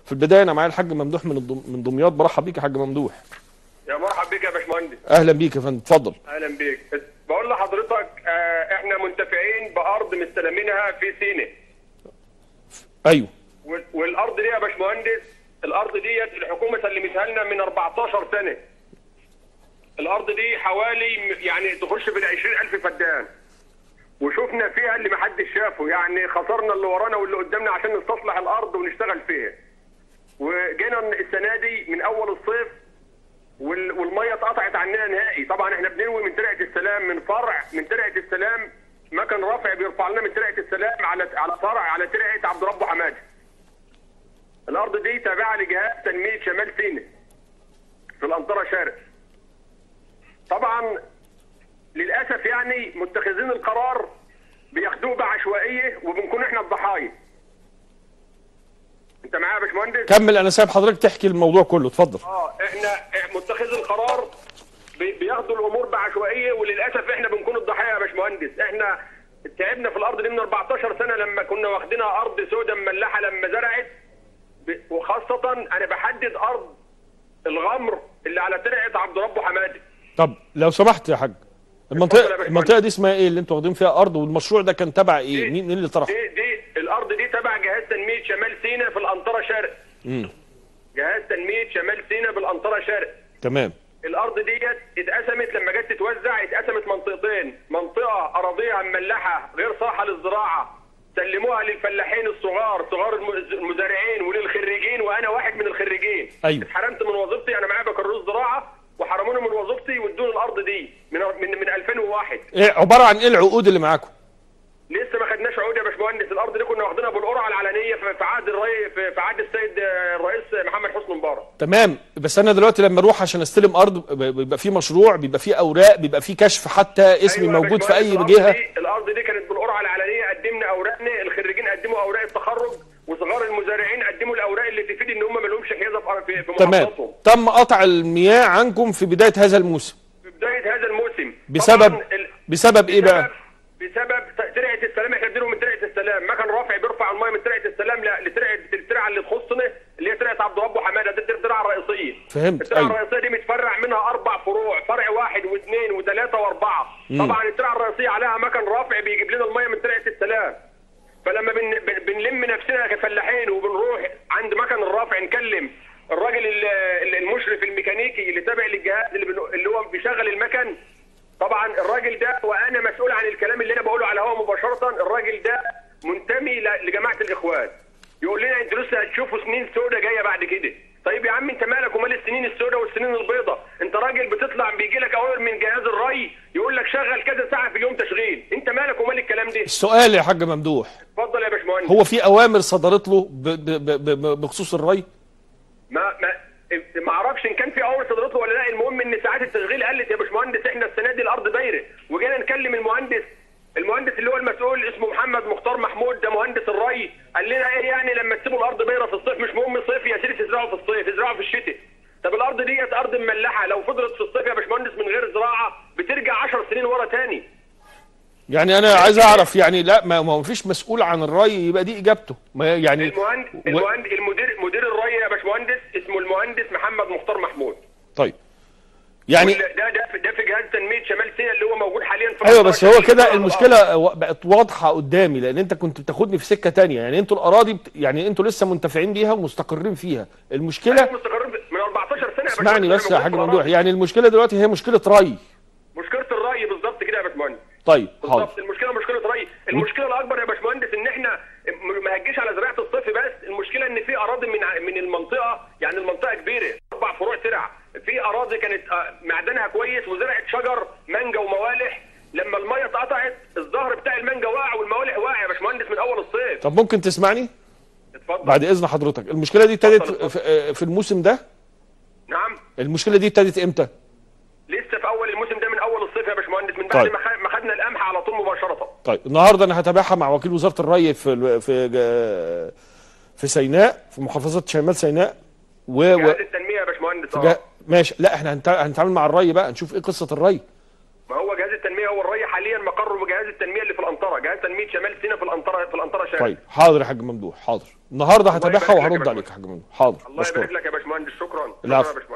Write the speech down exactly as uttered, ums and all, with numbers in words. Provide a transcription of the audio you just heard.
في البدايه انا معايا الحاج ممدوح من الدم... من دمياط. برحب بيك يا حاج ممدوح. يا مرحب بيك يا باشمهندس. اهلا بيك يا فندم، اتفضل. اهلا بيك. بقول لحضرتك آه احنا منتفعين بارض مستلمينها في سيناء. ايوه. والارض دي يا باشمهندس، الارض ديت الحكومه سلمتها لنا من أربعتاشر سنه. الارض دي حوالي يعني تخش في عشرين ألف فدان، وشفنا فيها اللي محدش شافه، يعني خسرنا اللي ورانا واللي قدامنا عشان نستصلح الارض ونشتغل فيها. وجينا السنه دي من اول الصيف والميه اتقطعت عننا نهائي. طبعا احنا بننوي من ترعه السلام، من فرع من ترعه السلام مكن رافع بيرفع لنا من ترعه السلام على على فرع على ترعه عبد ربه حمادي. الارض دي تابعه لجهاز تنميه شمال سيناء في الانطره شرق. طبعا للاسف يعني متخذين القرار بياخدوه بعشوائيه وبنكون احنا الضحايا. انت معايا يا باشمهندس؟ كمل، انا سايب حضرتك تحكي الموضوع كله، اتفضل. اه احنا متخذ القرار بياخدوا الامور بعشوائيه، وللاسف احنا بنكون الضحايا يا باشمهندس. احنا تعبنا في الارض دي من أربعتاشر سنه لما كنا واخدينها ارض سوداء مملحه لما زرعت، وخاصه انا بحدد ارض الغمر اللي على ترعه عبد ربه حمادي. طب لو سمحت يا حاج، المنطقه المنطقه دي اسمها ايه اللي انتوا واخدين فيها ارض، والمشروع ده كان تبع ايه؟ مين اللي طرحه؟ دي دي الارض دي تبع جهاز تنميه شمال سيناء في الانطره شرق. امم جهاز تنميه شمال سيناء بالانطره شرق. تمام. الارض ديت اتقسمت لما جت تتوزع، اتقسمت منطقتين، منطقه اراضيها مملحه غير صالحه للزراعه سلموها للفلاحين الصغار، صغار المزارعين وللخريجين، وانا واحد من الخريجين. ايوه. اتحرمت من وظيفتي، انا معايا بكالوريوس زراعه وحرموني من وظيفتي وادوني الارض دي من من من ألفين وواحد. ايه عباره عن ايه العقود اللي معاكم؟ لسه ما خدناش عقود يا باشمهندس. الارض دي كنا واخدينها بالقرعه العلنيه في عهد الري في عهد السيد الرئيس محمد حسني مبارك. تمام، بس انا دلوقتي لما اروح عشان استلم ارض بيبقى في مشروع، بيبقى في اوراق، بيبقى في كشف، حتى اسمي أيوة موجود في اي جهه. دي الارض دي كانت بالقرعه العلنيه، قدمنا اوراقنا، الخريجين قدموا اوراق التخرج، وصغار المزارعين قدموا الاوراق اللي تفيد ان هم ما لهمش حيازه في في تمام. تم قطع المياه عنكم في بدايه هذا الموسم. في بدايه هذا الموسم. بسبب ال... بسبب ايه بقى؟ بسبب ترعه السلام. احنا بنديله من ترعه السلام، مكن رافع بيرفع الميه من ترعه السلام لترعه الترعه اللي تخصنا اللي هي ترعه عبد ربه حماده، دي الترعه الرئيسيه. فهمت. الترعه أيوة. الرئيسيه دي متفرع منها اربع فروع، فرع واحد واثنين وثلاثه واربعه. مم. طبعا الترعه الرئيسيه عليها مكن رافع بيجيب لنا الميه من ترعه السلام. فلما بن... بنلم نفسنا كفلاحين وبنروح عند مكن الرافع نكلم الراجل المشرف الميكانيكي اللي تابع للجهاز اللي, بن... اللي هو بيشغل المكن. طبعا الراجل ده وانا مسؤول عن الكلام اللي انا بقوله على الهواء مباشره، الراجل ده منتمي لجماعه الاخوان. يقول لنا انتوا لسه هتشوفوا سنين سوداء جايه بعد كده. طيب يا عم انت مالك ومال السنين السوداء والسنين البيضاء؟ انت راجل بتطلع بيجي لك اوامر من جهاز الري يقول لك شغل كذا ساعه في اليوم تشغيل، انت مالك ومال الكلام ده؟ السؤال يا حاج ممدوح، اتفضل يا باشمهندس. هو في اوامر صدرت له ب... ب... ب... بخصوص الري؟ ما ما ما اعرفش ان كان في اوامر صدرت له ولا لا. المهم ان ساعات التشغيل قلت يا باشمهندس. احنا السنه دي الارض دايره، وجينا نكلم المهندس المهندس اللي هو المسؤول اسمه محمد مختار محمود، ده مهندس الري، قال لنا ايه يعني لما تسيبوا الارض دايره في الصيف؟ مش مهم صيف يا سيدي، تزرعوا في الصيف، تزرعوا في الشتاء. طب الارض ديت ارض مملحه، لو فضلت في الصيف يا باشمهندس من غير زراعه بترجع عشر سنين ورا تاني. يعني انا عايز اعرف يعني لا ما هو مفيش مسؤول عن الري، يبقى دي اجابته. ما يعني المهندس و... المهندس المدير مدير الري يا باشمهندس اسمه المهندس محمد مختار محمود. طيب يعني ده ده ده في جهاز تنميه شمال سيناء اللي هو موجود حاليا في ايوه، بس هو كده المشكله بقت واضحه قدامي، لان انت كنت بتاخدني في سكه ثانيه. يعني انتوا الاراضي بت... يعني انتوا لسه منتفعين بيها ومستقرين فيها. المشكله مستقرين من أربعتاشر سنه يا اسمعني بس يا حاج ممدوح، يعني المشكله دلوقتي هي مشكله ري. مشكله الري بالظبط كده يا باشمهندس. طيب حاضر. المشكله مشكله ري. المشكله الاكبر يا باشمهندس ان احنا ما هتجيش على زراعه الصيف بس، المشكله ان في اراضي من من المنطقه، يعني المنطقه كبيره اربع فروع ترع، في اراضي كانت معدنها كويس وزرعت شجر مانجا وموالح، لما الميه اتقطعت الظهر بتاع المانجا واقع والموالح واقع يا باشمهندس من اول الصيف. طب ممكن تسمعني؟ اتفضل. بعد اذن حضرتك، المشكله دي ابتدت في الموسم ده؟ نعم. المشكله دي ابتدت امتى؟ لسه في اول الموسم ده من اول الصيف يا باشمهندس، من بعد طيب. ما خدنا القمح على طول مباشره. طيب النهارده انا هتابعها مع وكيل وزاره الري في في في سيناء، في محافظه شمال سيناء و جهاز التنميه يا باشمهندس. اه ماشي. لا احنا هنتعامل مع الري بقى، نشوف ايه قصه الري. ما هو جهاز التنميه، هو الري حاليا مقره بجهاز التنميه اللي في الانطره، جهاز تنميه شمال سيناء في الانطره في الانطره شمال. طيب حاضر يا حاج ممدوح، حاضر النهارده هتابعها يبارك لك يا وهرد عليك يا حاج ممدوح. حاضر، الله بشكرك. يبارك لك يا باشمهندس، شكرا. العفو. شكرا يا باشمهندس.